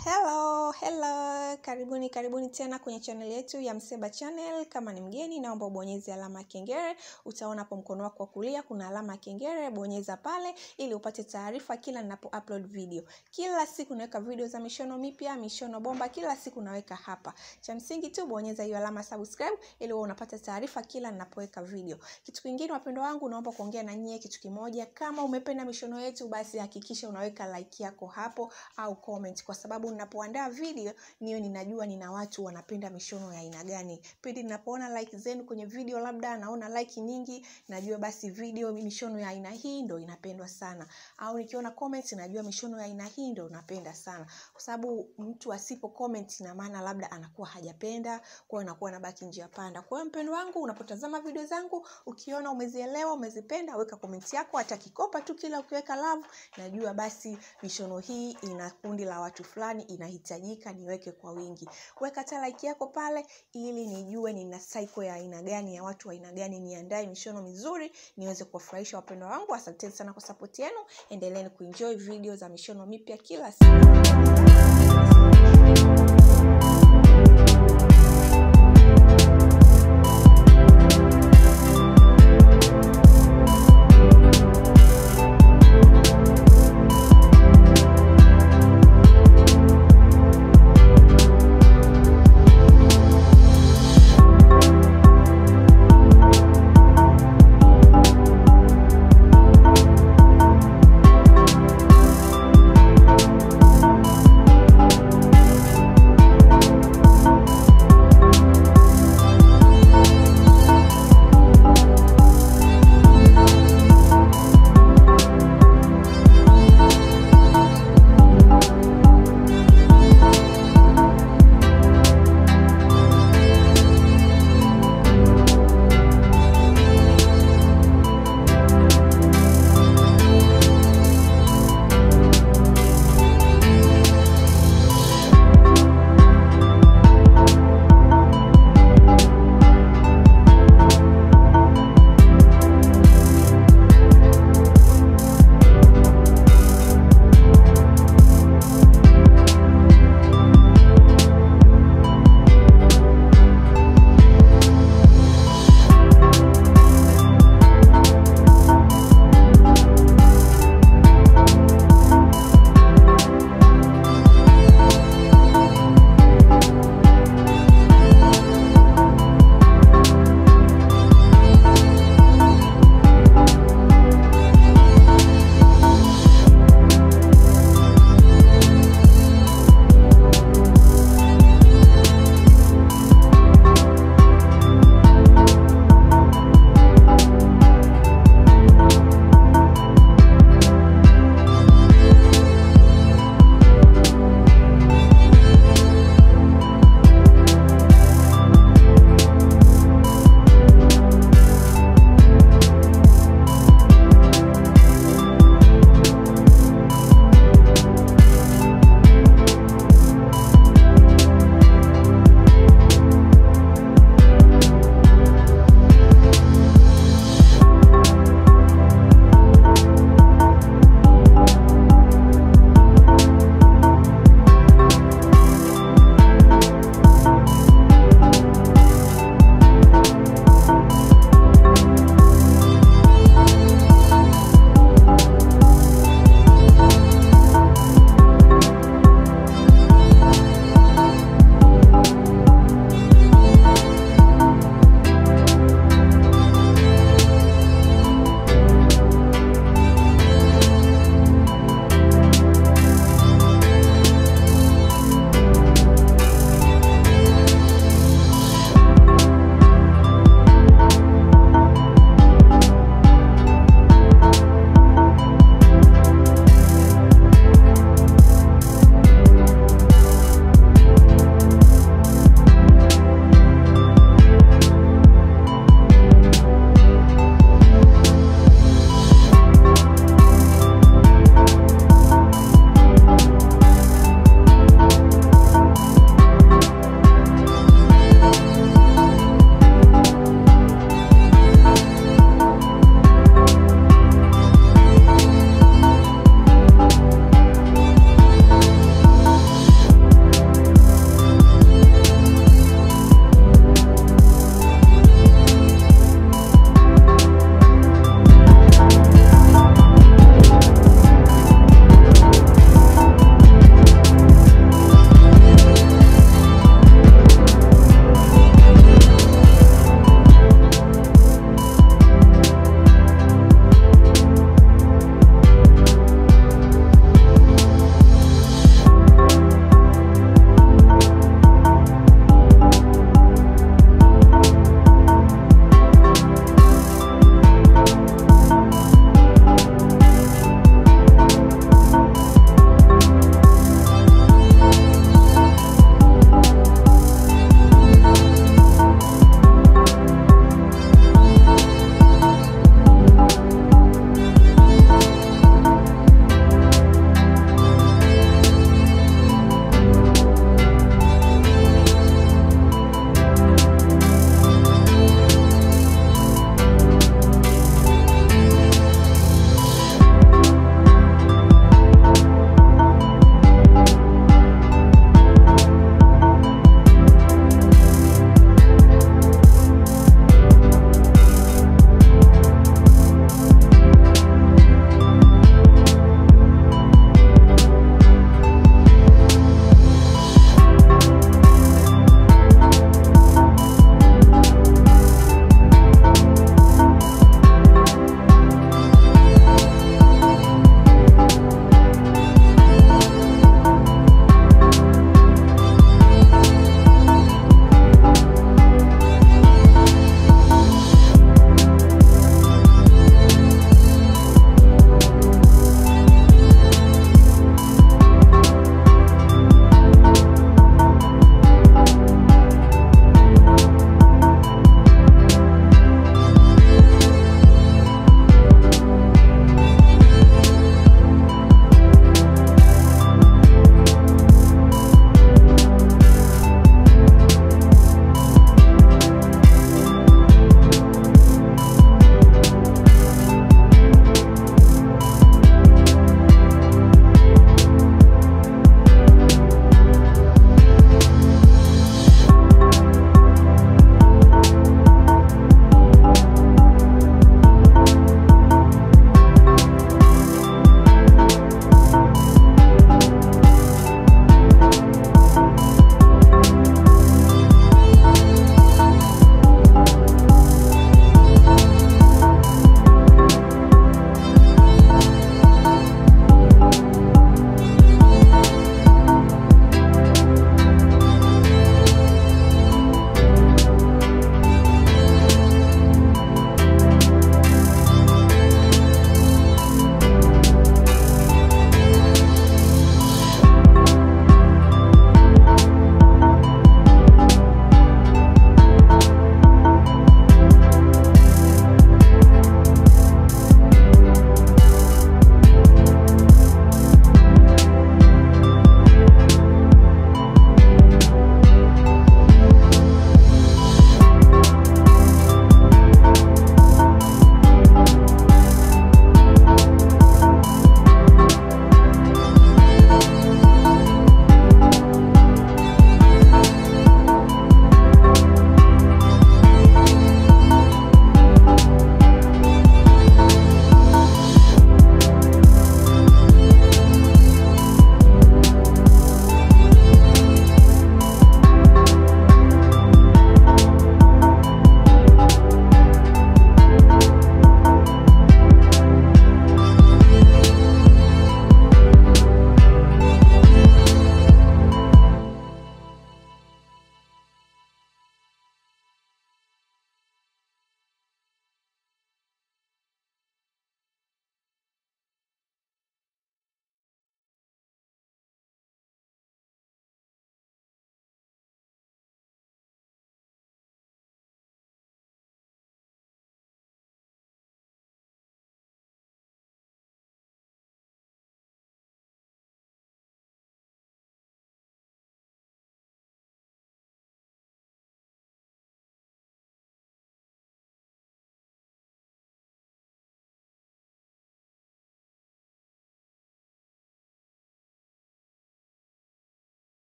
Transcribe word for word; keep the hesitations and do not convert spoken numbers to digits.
Hello, hello, karibuni karibuni tena kwenye channel yetu ya Mseba Channel. Kama ni mgeni naomba ubonyeze alama ya kengele. Utaona hapo mkono wako wa kulia kuna alama ya kengele, bonyeza pale ili upate taarifa kila ninapo upload video. Kila siku naweka video za mishono mipya, mishono bomba, kila siku naweka hapa. Cha msingi tu bonyeza hiyo alama subscribe ili uwe unapata taarifa kila ninapoweka video. Kitu kingine wapendwa wangu, naomba kuongea na nyie kitu kimoja. Kama umependa mishono yetu basi hakikisha unaweka like yako hapo au comment, kwa sababu ninapoandaa video niyo ninajua nina watu wanapenda mishono ya aina gani. Pindi ninapoona like zenu kwenye video, labda naona like nyingi, najua basi video mishono ya aina hii ndo inapendwa sana. Au nikiona comment najua mishono ya aina hii ndo unapenda sana. Kwa sababu mtu asipo comment ina maana labda anakuwa hajapenda, kwa hiyo anakuwa anabaki njia panda. Kwa hiyo mpendwa wangu, unapotazama video zangu ukiona umezielewa, umezipenda, weka comment yako, hata kikopa tu kila ukiweka love, najua basi mishono hii ina kundi la watu fulani, inahitajika niweke kwa wingi. Weka hata like yako pale ili nijue nina cycle ya aina gani, ya watu wa aina gani, niandae mishono mizuri niweze kuwafurahisha wapendwa wangu. Asante sana kwa support yenu. Endeleeni kuenjoy video za mishono mipya kila siku.